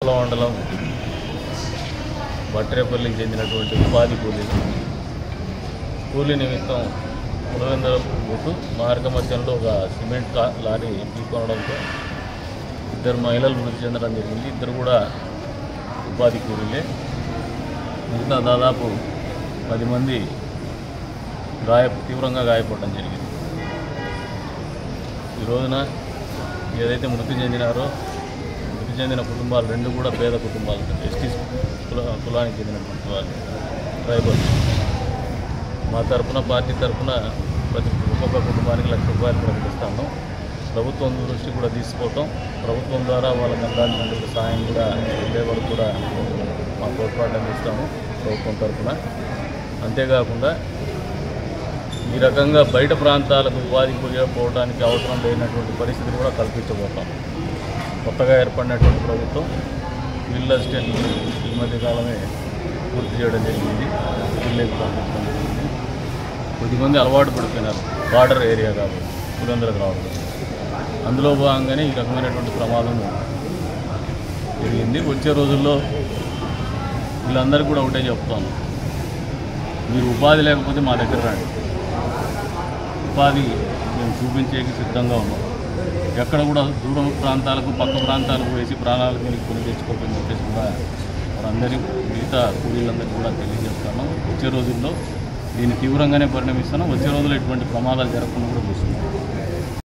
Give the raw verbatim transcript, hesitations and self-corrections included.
ఉప్పల మండలం బట్రేపల్లికి చెందినటువంటి ఉపాధి కూలీలు కూలీ నిమిత్తం పులివెందులకు పోతూ మార్గ మధ్యంలో ఒక సిమెంట్ లారీ ఢీకొనడంతో ఇద్దరు మహిళలు మృతి చెందడం జరిగింది. ఇద్దరు కూడా ఉపాధి కూలీలే. మిగతా దాదాపు పది మంది గాయ తీవ్రంగా గాయపడడం జరిగింది. ఈ రోజున ఏదైతే మృతి చెందినారో మృతి చెందిన కుటుంబాలు రెండు కూడా పేద కుటుంబాలు, ఎస్టీ కుల కులానికి చెందినటువంటి వాళ్ళు, ట్రైబల్. మా తరఫున పార్టీ తరఫున ప్రతి ఒక్కొక్క కుటుంబానికి లక్ష రూపాయలు ప్రకటిస్తాము. ప్రభుత్వం దృష్టి కూడా తీసుకుపోతాం. ప్రభుత్వం ద్వారా వాళ్ళకి అందాల్సినటువంటి సాయం కూడా లేబర్ కూడా మా తోడ్పాటు అందిస్తాము ప్రభుత్వం తరఫున. అంతేకాకుండా ఈ రకంగా బయట ప్రాంతాలకు ఉపాధి పోవడానికి అవసరం లేనటువంటి పరిస్థితిని కూడా కల్పించబోతాం. కొత్తగా ఏర్పడినటువంటి ప్రభుత్వం ఫీల్డ్ అసిస్టెంట్లు ఈ మధ్యకాలమే పూర్తి చేయడం జరిగింది, ఫీల్డ్కి పంపించడం జరిగింది. కొద్దిమంది అలవాటు పడిపోయినారు బార్డర్ ఏరియా కాబట్టి పులివెందులకు రావడం. అందులో భాగంగానే ఈ రకమైనటువంటి ప్రమాదం జరిగింది. వచ్చే రోజుల్లో వీళ్ళందరికీ కూడా ఒకటే చెప్తాను, మీరు ఉపాధి లేకపోతే మా దగ్గర రండి, ఉపాధి మేము చూపించేకి సిద్ధంగా ఉన్నాం. ఎక్కడ కూడా దూర ప్రాంతాలకు పక్క ప్రాంతాలకు వేసి ప్రాణాలకు మీరు కొని తెచ్చుకోవడం చెప్పేసి కూడా వారందరి మిగతా కూలీలందరికీ కూడా తెలియజేస్తాను. వచ్చే రోజుల్లో దీన్ని తీవ్రంగానే పరిణమిస్తాను. వచ్చే రోజుల్లో ఎటువంటి ప్రమాదాలు జరగకుండా కూడా చూస్తున్నాం.